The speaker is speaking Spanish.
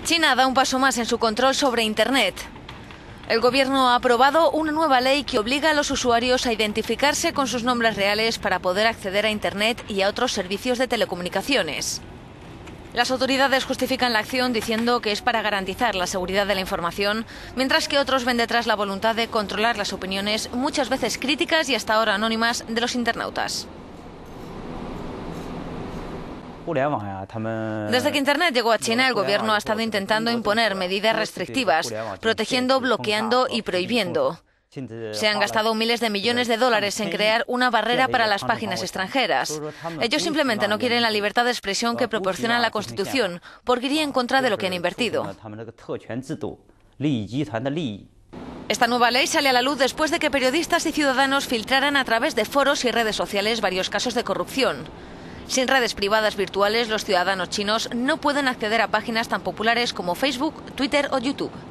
China da un paso más en su control sobre Internet. El gobierno ha aprobado una nueva ley que obliga a los usuarios a identificarse con sus nombres reales para poder acceder a Internet y a otros servicios de telecomunicaciones. Las autoridades justifican la acción diciendo que es para garantizar la seguridad de la información, mientras que otros ven detrás la voluntad de controlar las opiniones, muchas veces críticas y hasta ahora anónimas, de los internautas. Desde que Internet llegó a China, el gobierno ha estado intentando imponer medidas restrictivas, protegiendo, bloqueando y prohibiendo. Se han gastado miles de millones de dólares en crear una barrera para las páginas extranjeras. Ellos simplemente no quieren la libertad de expresión que proporciona la Constitución, porque iría en contra de lo que han invertido. Esta nueva ley sale a la luz después de que periodistas y ciudadanos filtraran a través de foros y redes sociales varios casos de corrupción. Sin redes privadas virtuales, los ciudadanos chinos no pueden acceder a páginas tan populares como Facebook, Twitter o YouTube.